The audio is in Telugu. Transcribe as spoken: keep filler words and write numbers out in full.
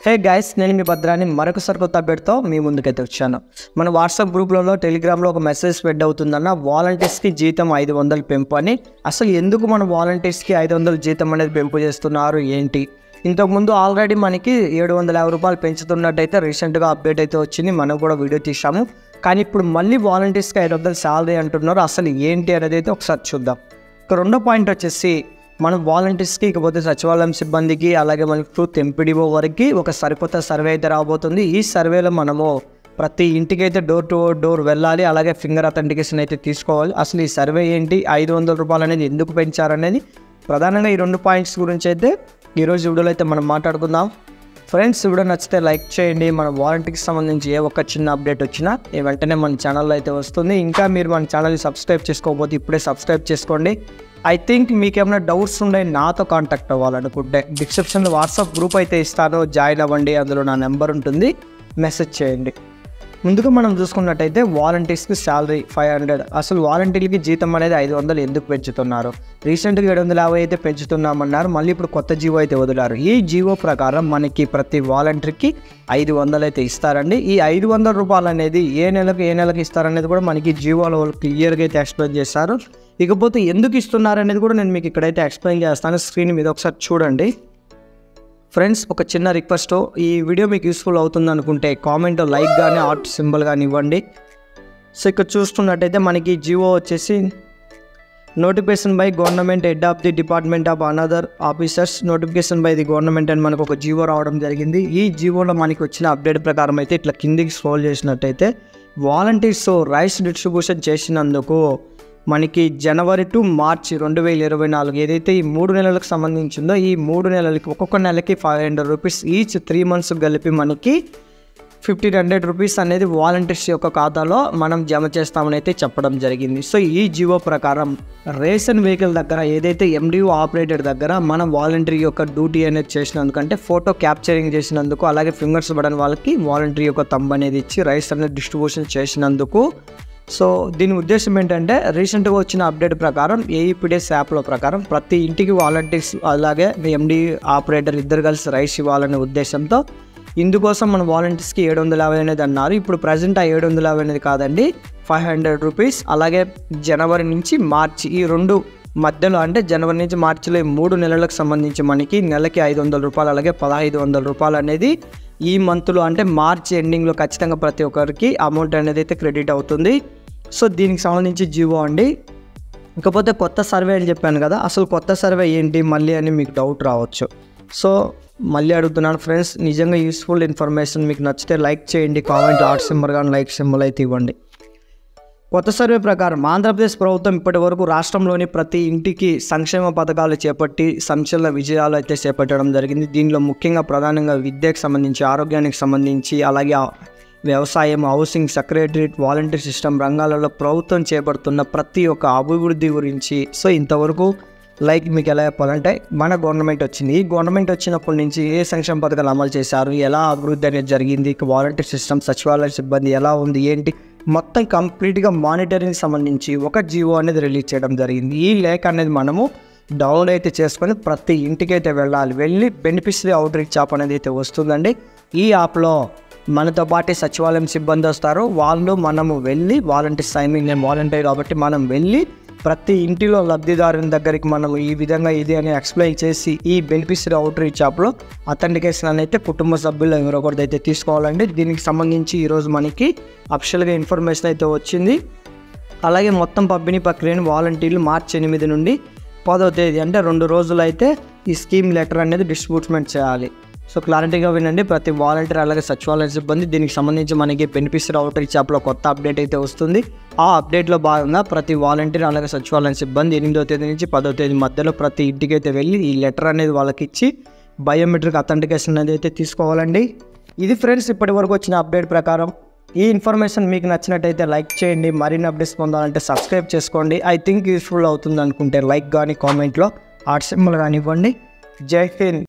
హే గైస్, నేను మీ భద్రాన్ని మరొకసారి కొత్త అప్డేట్తో మీ ముందుకైతే వచ్చాను. మన వాట్సాప్ గ్రూప్లలో టెలిగ్రామ్లో ఒక మెసేజ్ స్ప్రెడ్ అవుతుందన్న వాలంటీర్స్కి జీతం ఐదు వందలు పెంపు అని. అసలు ఎందుకు మన వాలంటీర్స్కి ఐదు వందలు జీతం అనేది పెంపు చేస్తున్నారు ఏంటి? ఇంతకుముందు ఆల్రెడీ మనకి ఏడు వందల యాభై రూపాయలు పెంచుతున్నట్టయితే రీసెంట్గా అప్డేట్ అయితే వచ్చింది, మనం కూడా వీడియో తీసాము. కానీ ఇప్పుడు మళ్ళీ వాలంటీర్స్కి ఐదు వందలు శాలరీ అంటున్నారు. అసలు ఏంటి అనేది అయితే ఒకసారి చూద్దాం. ఇక రెండో పాయింట్ వచ్చేసి, మనం వాలంటీర్స్కి ఇకపోతే సచివాలయం సిబ్బందికి అలాగే మనకి ట్రూత్ ఎంపీడీఓ వరకు ఒక సరికొత్త సర్వే అయితే రాబోతుంది. ఈ సర్వేలో మనము ప్రతి ఇంటికి అయితే డోర్ టు డోర్ వెళ్ళాలి, అలాగే ఫింగర్ అథెంటికేషన్ అయితే తీసుకోవాలి. అసలు ఈ సర్వే ఏంటి, ఐదు వందల రూపాయలు అనేది ఎందుకు పెంచారనేది ప్రధానంగా ఈ రెండు పాయింట్స్ గురించి అయితే ఈరోజు వీడియోలో అయితే మనం మాట్లాడుకుందాం. ఫ్రెండ్స్, వీడియో నచ్చితే లైక్ చేయండి. మన వాలంటీర్కి సంబంధించి ఏ ఒక్క చిన్న అప్డేట్ వచ్చినా ఈ వెంటనే మన ఛానల్లో అయితే వస్తుంది. ఇంకా మీరు మన ఛానల్ని సబ్స్క్రైబ్ చేసుకోకపోతే ఇప్పుడే సబ్స్క్రైబ్ చేసుకోండి. ఐ థింక్ మీకు ఏమైనా డౌట్స్ ఉండే నాతో కాంటాక్ట్ అవ్వాలనుకుంటే డిస్క్రిప్షన్లో వాట్సాప్ గ్రూప్ అయితే ఇస్తాను, జాయిన్ అవ్వండి. అందులో నా నెంబర్ ఉంటుంది, మెసేజ్ చేయండి. ముందుగా మనం చూసుకున్నట్టయితే వాలంటీర్స్కి శాలరీ ఫైవ్ హండ్రెడ్ అసలు వాలంటీర్లకి జీతం అనేది ఐదు వందలు ఎందుకు పెంచుతున్నారు? రీసెంట్గా ఏడు వందల యాభై అయితే పెంచుతున్నామన్నారు, మళ్ళీ ఇప్పుడు కొత్త జీవో అయితే వదిలారు. ఈ జీవో ప్రకారం మనకి ప్రతి వాలంటీర్కి ఐదు వందలు అయితే ఇస్తారండి. ఈ ఐదు వందల రూపాయలు అనేది ఏ నెలకు ఏ నెలకు ఇస్తారనేది కూడా మనకి జీవోలో క్లియర్గా అయితే ఎక్స్ప్లెయిన్ చేస్తారు. ఇకపోతే ఎందుకు ఇస్తున్నారు అనేది కూడా నేను మీకు ఇక్కడైతే ఎక్స్ప్లెయిన్ చేస్తాను. స్క్రీన్ మీద ఒకసారి చూడండి. ఫ్రెండ్స్, ఒక చిన్న రిక్వెస్ట్, ఈ వీడియో మీకు యూస్ఫుల్ అవుతుంది అనుకుంటే కామెంట్ లైక్ కానీ ఆర్ట్ సింబల్ కానీ ఇవ్వండి. సో ఇక్కడ చూస్తున్నట్టయితే మనకి జియో వచ్చేసి notification by government head of the department of another officers notification by the government అని మనకు ఒక జియో రావడం జరిగింది. ఈ జియోలో మనకి వచ్చిన అప్డేట్ ప్రకారం అయితే ఇట్లా కిందికి స్క్రోల్ చేసినట్టయితే వాలంటీర్స్ రైస్ డిస్ట్రిబ్యూషన్ చేసినందుకు మనకి జనవరి టు మార్చి రెండు వేల ఇరవై నాలుగు ఏదైతే ఈ మూడు నెలలకు సంబంధించిందో ఈ మూడు నెలలకి ఒక్కొక్క నెలకి five hundred rupees each three months కలిపి మనకి ఫిఫ్టీన్ హండ్రెడ్ రూపీస్ అనేది వాలంటీర్స్ యొక్క ఖాతాలో మనం జమ చేస్తామని అయితే చెప్పడం జరిగింది. సో ఈ జియో ప్రకారం రేషన్ వెహికల్ దగ్గర ఏదైతే ఎండిఓ ఆపరేటర్ దగ్గర మనం వాలంటీర్ యొక్క డ్యూటీ అనేది చేసినందుకు, అంటే ఫోటో క్యాప్చరింగ్ చేసినందుకు, అలాగే ఫింగర్స్ పడని వాళ్ళకి వాలంటీర్ యొక్క తంబ్ అనేది ఇచ్చి రైస్ అనేది డిస్ట్రిబ్యూషన్ చేసినందుకు. సో దీని ఉద్దేశం ఏంటంటే, రీసెంట్గా వచ్చిన అప్డేట్ ప్రకారం ఏఈపీడీఎస్ యాప్లో ప్రకారం ప్రతి ఇంటికి వాలంటీర్స్ అలాగే ఎండి ఆపరేటర్ ఇద్దరు కలిసి రైస్ ఇవ్వాలనే ఉద్దేశంతో ఇందుకోసం మన వాలంటీర్స్కి ఏడు వందల యాభై అనేది అన్నారు. ఇప్పుడు ప్రజెంట్ ఆ ఏడు వందల యాభై అనేది కాదండి, ఫైవ్ హండ్రెడ్ రూపీస్. అలాగే జనవరి నుంచి మార్చి ఈ రెండు మధ్యలో, అంటే జనవరి నుంచి మార్చిలో ఈ మూడు నెలలకు సంబంధించి మనకి నెలకి ఐదు వందల రూపాయలు అలాగే పదహైదు వందల రూపాయలు అనేది ఈ మంత్లో అంటే మార్చి ఎండింగ్లో ఖచ్చితంగా ప్రతి ఒక్కరికి అమౌంట్ అనేది అయితే క్రెడిట్ అవుతుంది. సో దీనికి సంబంధించి జియో అండి. ఇకపోతే కొత్త సర్వే అని చెప్పాను కదా, అసలు కొత్త సర్వే ఏంటి మళ్ళీ అని మీకు డౌట్ రావచ్చు. సో మళ్ళీ అడుగుతున్నాను ఫ్రెండ్స్, నిజంగా యూస్ఫుల్ ఇన్ఫర్మేషన్ మీకు నచ్చితే లైక్ చేయండి, కామెంట్ ఆర్ట్ సింబల్ కానీ లైక్ సింబల్ అయితే ఇవ్వండి. కొత్త సర్వే ప్రకారం ఆంధ్రప్రదేశ్ ప్రభుత్వం ఇప్పటి వరకు రాష్ట్రంలోని ప్రతి ఇంటికి సంక్షేమ పథకాలు చేపట్టి సంచలన విజయాలు అయితే చేపట్టడం జరిగింది. దీనిలో ముఖ్యంగా ప్రధానంగా విద్యకు సంబంధించి, ఆరోగ్యానికి సంబంధించి, అలాగే వ్యవసాయం, హౌసింగ్, సెక్రటరియట్, వాలంటీర్ సిస్టమ్ రంగాలలో ప్రభుత్వం చేపడుతున్న ప్రతి ఒక్క అభివృద్ధి గురించి. సో ఇంతవరకు లైక్ మీకు ఎలా చెప్పాలంటే, మన గవర్నమెంట్ వచ్చింది, ఈ గవర్నమెంట్ వచ్చినప్పటి నుంచి ఏ సంక్షేమ పథకాలు అమలు చేశారు, ఎలా అభివృద్ధి అనేది జరిగింది, వాలంటీర్ సిస్టమ్, సచివాలయ సిబ్బంది ఎలా ఉంది ఏంటి, మొత్తం కంప్లీట్గా మానిటరింగ్ సంబంధించి ఒక జియో అనేది రిలీజ్ చేయడం జరిగింది. ఈ లేఖ అనేది మనము డౌన్లోడ్ అయితే చేసుకొని ప్రతి ఇంటికి అయితే వెళ్ళాలి. వెళ్ళి బెనిఫిషరీ అవుట్ రీచ్ యాప్ అనేది అయితే వస్తుందండి. ఈ యాప్లో మనతో పాటు సచివాలయం సిబ్బంది వస్తారు. వాళ్ళు మనము వెళ్ళి వాలంటీర్ సైనింగ్, నేను వాలంటీర్ కాబట్టి మనం వెళ్ళి ప్రతి ఇంటిలో లబ్ధిదారుని దగ్గరికి మనం ఈ విధంగా ఇది అని ఎక్స్ప్లెయిన్ చేసి ఈ బెనిఫిషరీ అవుట్ రీచ్ యాప్లో అథెంటికేషన్ అని అయితే కుటుంబ సభ్యులు ఎవరొకరిది అయితే తీసుకోవాలండి. దీనికి సంబంధించి ఈరోజు మనకి అఫిషియల్గా ఇన్ఫర్మేషన్ అయితే వచ్చింది. అలాగే మొత్తం పంపిణీ ప్రక్రియను వాలంటీర్లు మార్చి ఎనిమిది నుండి పదో తేదీ అంటే రెండు రోజులు అయితే ఈ స్కీమ్ లెటర్ అనేది డిస్ట్రిబ్యూట్మెంట్ చేయాలి. సో క్లారిటీగా వినండి, ప్రతి వాలంటీర్ అలాగే సచివాలయ సిబ్బంది దీనికి సంబంధించి మనకి బెనిఫిషరీ అవుట్ రీచ్ యాప్లో కొత్త అప్డేట్ అయితే వస్తుంది. ఆ అప్డేట్లో భాగంగా ప్రతి వాలంటీర్ అలాగే సచివాలయ సిబ్బంది ఎనిమిదో తేదీ నుంచి పదో తేదీ మధ్యలో ప్రతి ఇంటికి అయితే వెళ్ళి ఈ లెటర్ అనేది వాళ్ళకి ఇచ్చి బయోమెట్రిక్ అథెంటికేషన్ అనేది అయితే తీసుకోవాలండి. ఇది ఫ్రెండ్స్ ఇప్పటి వరకు వచ్చిన అప్డేట్ ప్రకారం. ఈ ఇన్ఫర్మేషన్ మీకు నచ్చినట్టయితే లైక్ చేయండి. మరిన్ని అప్డేట్స్ పొందాలంటే సబ్స్క్రైబ్ చేసుకోండి. ఐ థింక్ యూస్ఫుల్ అవుతుంది అనుకుంటే లైక్ కానీ కామెంట్లో ఆర్ట్ సింబల్ కానీ ఇవ్వండి. జై హింద్.